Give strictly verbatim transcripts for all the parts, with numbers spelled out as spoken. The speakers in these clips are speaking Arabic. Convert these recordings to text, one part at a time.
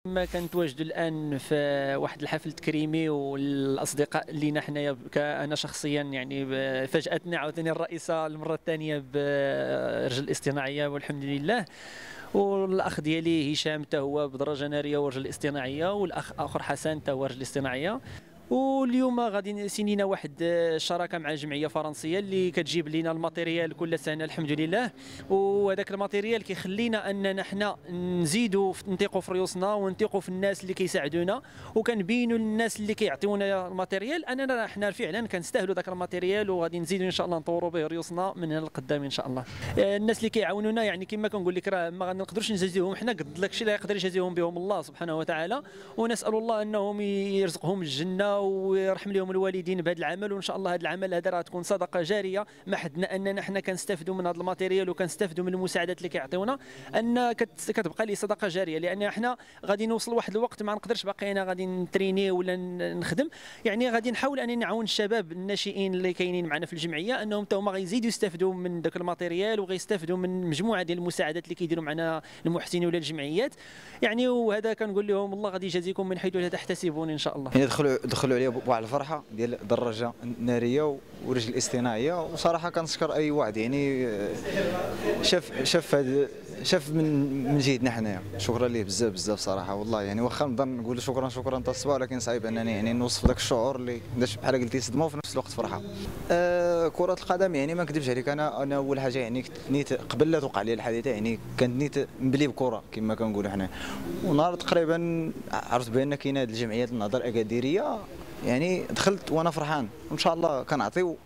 ما كنتواجدوا الان في واحد الحفل تكريمي، والاصدقاء لينا حنايا كأنا شخصيا يعني فاجاتني عاوتاني الرئيسه المره الثانيه برجل الاصطناعيه والحمد لله. والاخ ديالي هشام حتى هو بدرجه ناريه ورجل الاصطناعيه، والاخ اخر حسن حتى هو رجل الاصطناعيه. واليوم غادي سينينا واحد الشراكه مع جمعيه فرنسيه اللي كتجيب لنا الماتيريال كل سنه الحمد لله. وهذاك الماتيريال كيخلينا اننا حنا نزيدوا نثيقوا في ريوسنا ونثيقوا في الناس اللي كيساعدونا، وكنبينوا للناس اللي كيعطيونا الماتيريال اننا حنا فعلا كنستاهلوا ذاك الماتيريال، وغادي نزيدوا ان شاء الله نطوروا به ريوسنا من هنا للقدام ان شاء الله. الناس اللي كيعاونونا يعني كما كنقول لك راه ما نقدروش نجازيهم حنا قد داك الشيء اللي يقدر يجازيهم بهم الله سبحانه وتعالى، ونسال الله انهم يرزقهم الجنه ويرحم لهم الوالدين بهذا العمل. وان شاء الله هذا العمل هذا راه تكون صدقه جاريه ما حدنا اننا حنا كنستافدوا من هذا الماتيريال وكنستافدوا من المساعدات اللي كيعطيونا، ان كتبقى لي صدقه جاريه. لان حنا غادي نوصل واحد الوقت ما نقدرش باقي انا غادي نتريني ولا نخدم، يعني غادي نحاول انني نعاون الشباب الناشئين اللي كاينين معنا في الجمعيه انهم حتى هما غيزيدوا يستافدوا من ذاك الماتيريال وغيستافدوا من مجموعه ديال المساعدات اللي كيديروا معنا المحسنين ولا الجمعيات يعني. وهذا كنقول لهم الله غادي يجازيكم من حيث لا تحتسبون ان شاء الله. يعني دخلوا دخلوا عليا بواحد الفرحه ديال الدراجه الناريه ورجل الاصطناعيه، وصراحه كنشكر اي واحد يعني شاف شاف هذا شاف من من جهتنا حنايا. شكرا ليه بزاف بزاف صراحه والله. يعني واخا نقدر نقول شكرا شكرا حتى الصباح، ولكن صعيب انني يعني نوصف ذاك الشعور اللي بحال قلتي صدمه وفي نفس الوقت فرحه. آه كره القدم يعني ما نكذبش عليك، انا انا اول حاجه يعني نيت قبل لا توقع لي الحادثه يعني كانت نيت نبلي بكره كما كنقولوا حنا. ونهار تقريبا عرفت بان كاينه هذه الجمعيات النهضه الاكاديريه، يعني دخلت وانا فرحان وان شاء الله كنعطيو.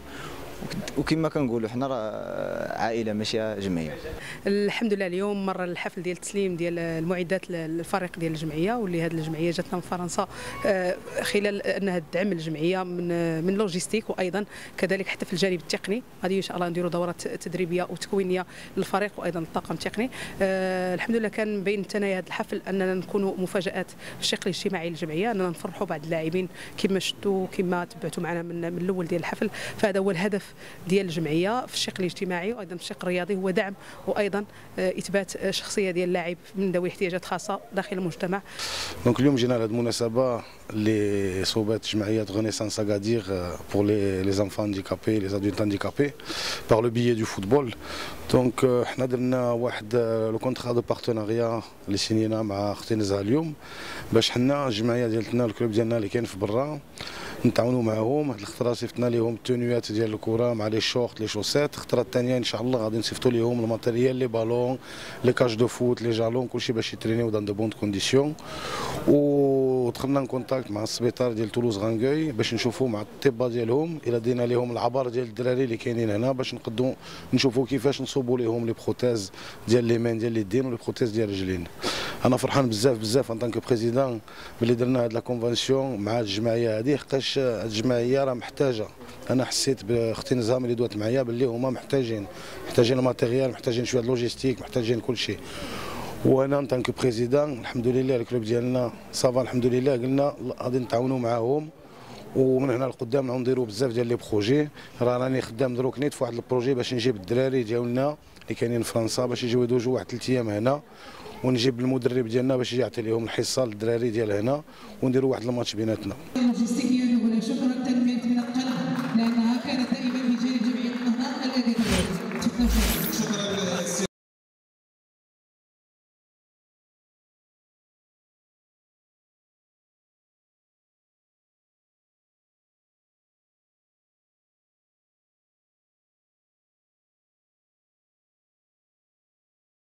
وكما كنقولوا حنا راه عائله ماشي جمعيه. الحمد لله اليوم مر الحفل ديال التسليم ديال المعدات للفريق ديال الجمعيه، واللي هذه الجمعيه جاتنا من فرنسا خلال انها تدعم الجمعيه من من لوجيستيك، وايضا كذلك حتى في الجانب التقني. غادي ان شاء الله نديروا دورات تدريبيه وتكوينيه للفريق وايضا الطاقم التقني. الحمد لله كان بين ثنايا هذا الحفل اننا نكونوا مفاجات في الشق الاجتماعي للجمعيه، اننا نفرحوا بعض اللاعبين كما شفتوا كما تبعتوا معنا من, من الاول ديال الحفل. فهذا هو الهدف ديال الجمعيه في الشق الاجتماعي وايضا في الشق الرياضي، هو دعم وايضا اثبات شخصيه ديال اللاعب من ذوي الاحتياجات خاصه داخل المجتمع. دونك اليوم جينا لهذه المناسبه اللي صوبت جمعيه غونيسانس اكادير بور لي لي انفان هانديكابي لي ادولت هانديكابي بار لو بيي دو فوتبول. دونك حنا درنا واحد لو كونترا دو بارتناريا اللي سينينا مع اختي نزهه اليوم باش حنا الجمعيه ديالتنا الكلوب ديالنا اللي كاين في برا نتعاونوا معاهم. هاد الخطره صيفطنا لهم التونيات ديال الكره مع لي شورت لي شوسيت. الخطره الثانيه ان شاء الله غادي نصيفطوا لهم الماتيريال لي بالون لي كاج دو فوت لي جالون كلشي باش يترينيو دان دو بون كونديسيون. ودخلنا نكونتاكت مع السبيطار ديال تولوز غانكوي باش نشوفوا مع الطباء ديالهم الا دينا لهم العبار ديال الدراري اللي كاينين هنا باش نقدروا نشوفوا كيفاش نصوبوا لهم لي بروتيز ديال لي مان ديال اليدين ولي بروتيز ديال الرجلين. انا فرحان بزاف بزاف ان طانك بريزيدون ملي درنا هاد لا كونفانسيون مع الجمعيه هذه، حقاش الجمعيه راه محتاجه. انا حسيت باختي نزام اللي دوات معايا باللي هما محتاجين محتاجين الماتيريال، محتاجين شويه لوجيستيك، محتاجين كل شيء. وانا ان طانك بريزيدون الحمد لله الكلوب ديالنا صافا الحمد لله قلنا غادي نتعاونوا معاهم، ومن هنا لقدام نعاودو نديروا بزاف ديال لي بروجي. راه راني خدام دروك نيت في واحد البروجي باش نجيب الدراري ديالنا اللي كاينين في فرنسا باش يجيو يدوزوا واحد ثلاث ايام هنا، ونجيب المدرب ديالنا باش يجي يعطي لهم الحصه للدراري ديال هنا، ونديروا واحد الماتش بيناتنا.